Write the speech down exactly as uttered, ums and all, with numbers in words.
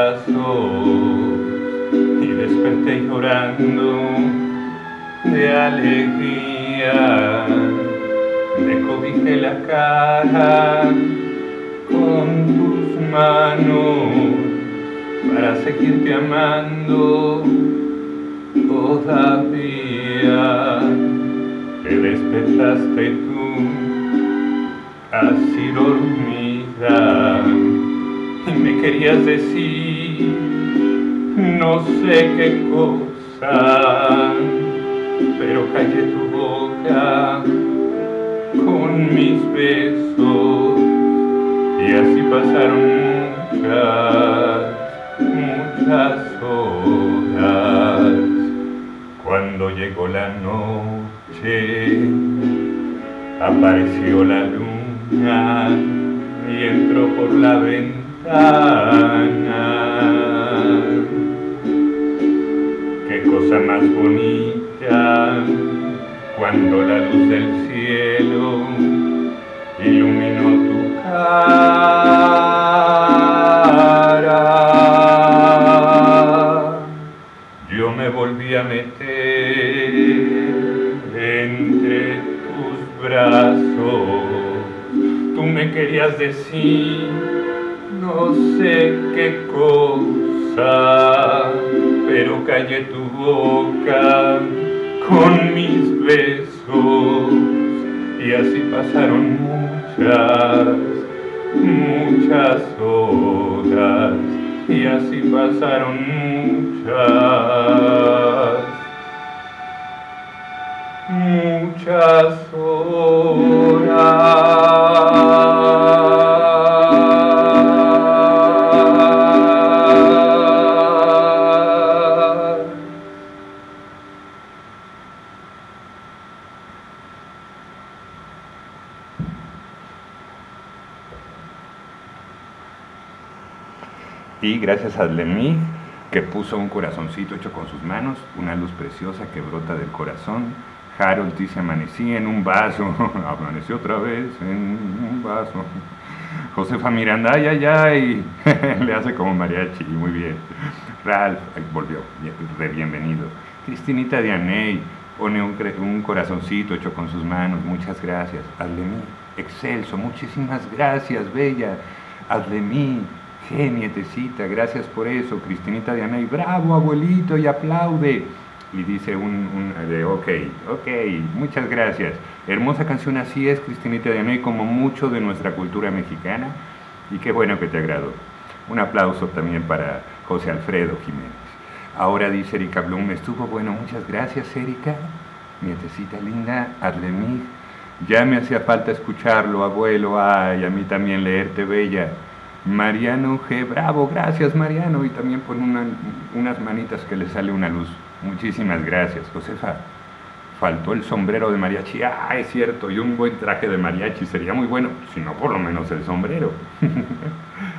brazos y desperté llorando de alegría. Me cobijé la cara con tus manos para seguirte amando todavía. Te despertaste tú así dormida y me querías decir no sé qué cosa, pero callé tu boca con mis besos y así pasaron muchas, muchas horas. Cuando llegó la noche apareció la luna y entró por la ventana. Qué cosa más bonita cuando la luz del cielo iluminó tu cara. Yo me volví a meter entre tus brazos. Tú me querías decir no sé qué cosa, pero callé tu boca con mis besos y así pasaron muchas, muchas horas, y así pasaron muchas, muchas horas. Y gracias a Adlemig, que puso un corazoncito hecho con sus manos, una luz preciosa que brota del corazón. Harold dice: amanecí en un vaso, amaneció otra vez en un vaso. Josefa Miranda, ay, ay, ay, le hace como mariachi, muy bien. Ralph, ay, volvió, re bienvenido. Cristinita Dianey pone un, un corazoncito hecho con sus manos, muchas gracias. Adlemig, excelso, muchísimas gracias, bella. Adlemig, genietecita, gracias por eso. Cristinita Dianey, bravo abuelito, y aplaude. Y dice un, un de ok, ok, muchas gracias. Hermosa canción, así es, Cristinita Dianey, como mucho de nuestra cultura mexicana. Y qué bueno que te agradó. Un aplauso también para José Alfredo Jiménez. Ahora dice Erika Blum, estuvo bueno, muchas gracias, Erika. Nietecita linda. Adlemig, ya me hacía falta escucharlo, abuelo. Ay, a mí también leerte, bella. Mariano G, bravo, gracias Mariano, y también por una, unas manitas que le sale una luz. Muchísimas gracias. Josefa, faltó el sombrero de mariachi. Ah, es cierto, y un buen traje de mariachi sería muy bueno, si no por lo menos el sombrero.